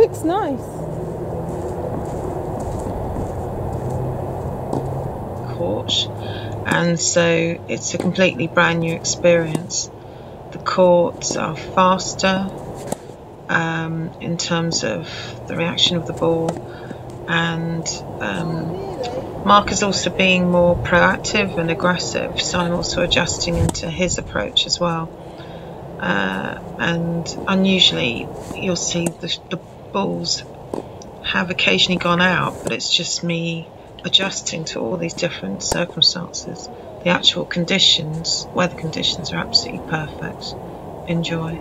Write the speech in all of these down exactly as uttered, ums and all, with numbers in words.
looks nice. Court, and so it's a completely brand new experience. The courts are faster um, in terms of the reaction of the ball, and um, Marc is also being more proactive and aggressive, so I'm also adjusting into his approach as well. Uh, and unusually you'll see the, the balls have occasionally gone out, but it's just me adjusting to all these different circumstances. The actual conditions, weather conditions, are absolutely perfect. Enjoy.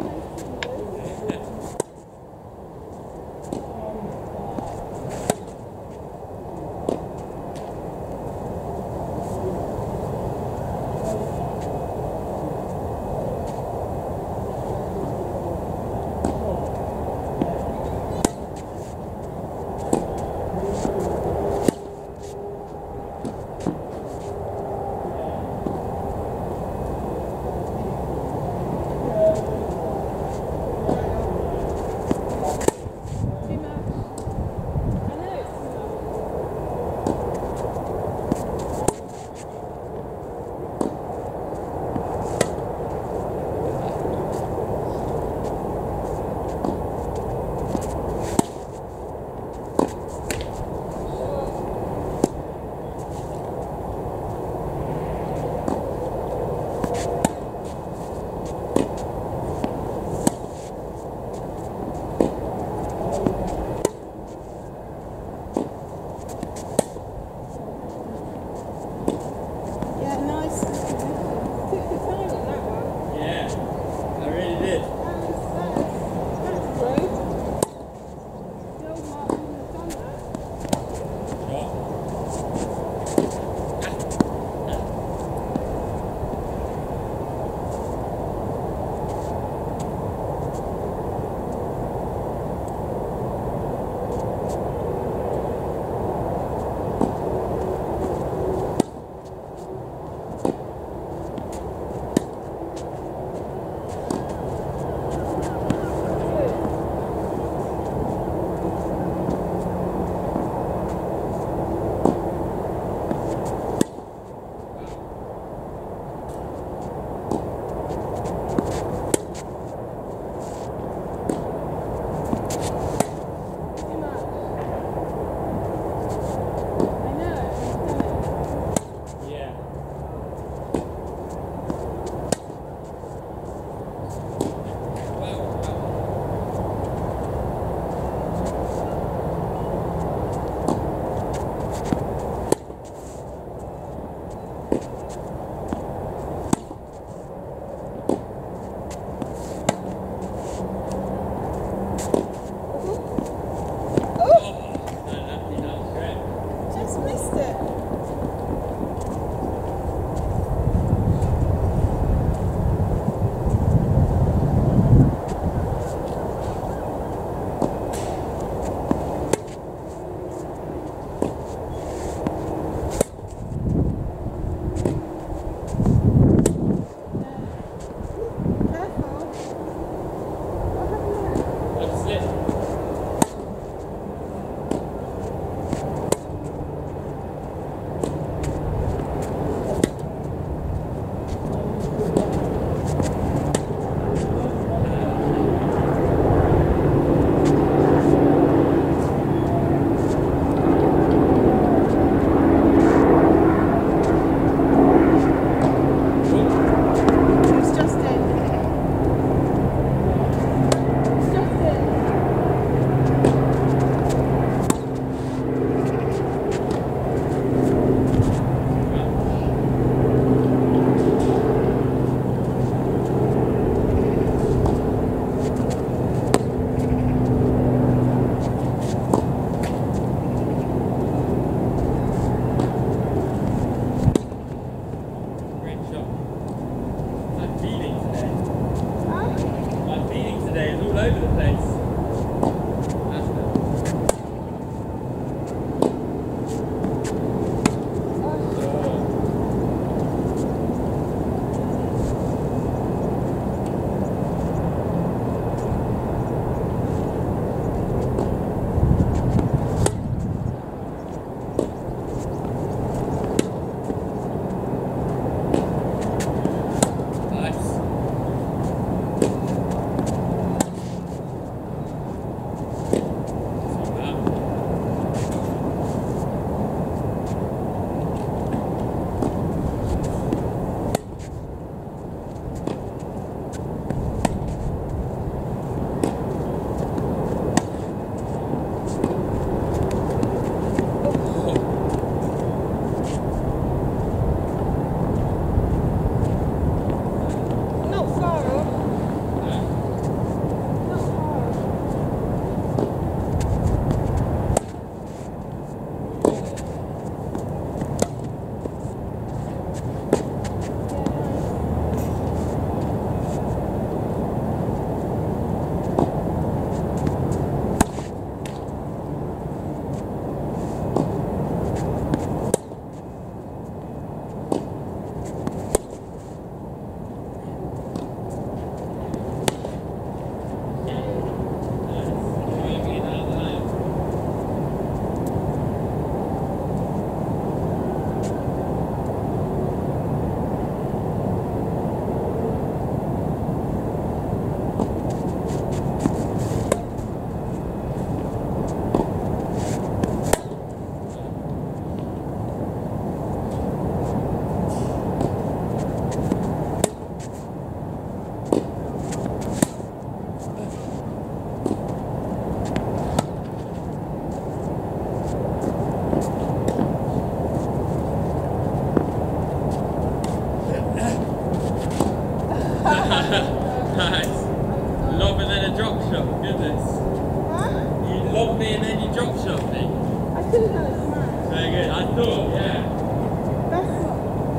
Huh? You lobbed me and then you drop shot me. I should have done it smash. Very good. I thought, yeah. That's not.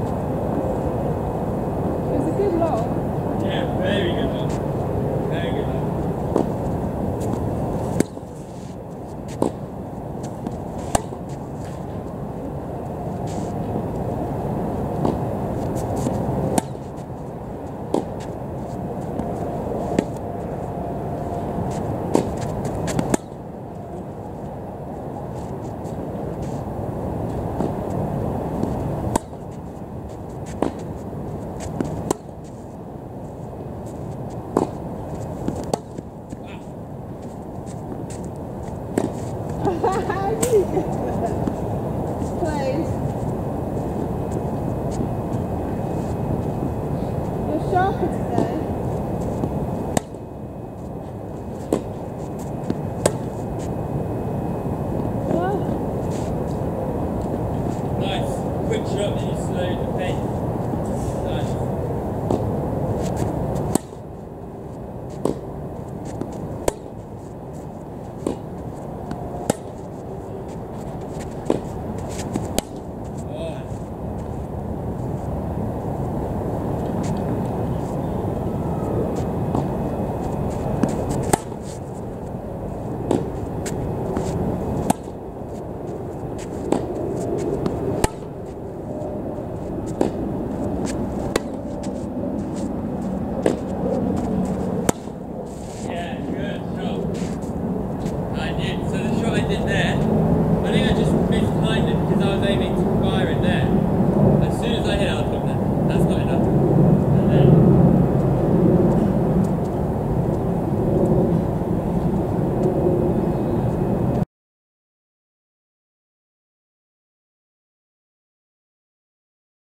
It was a good lob. Yeah, very good lob. Very good lob. Really good.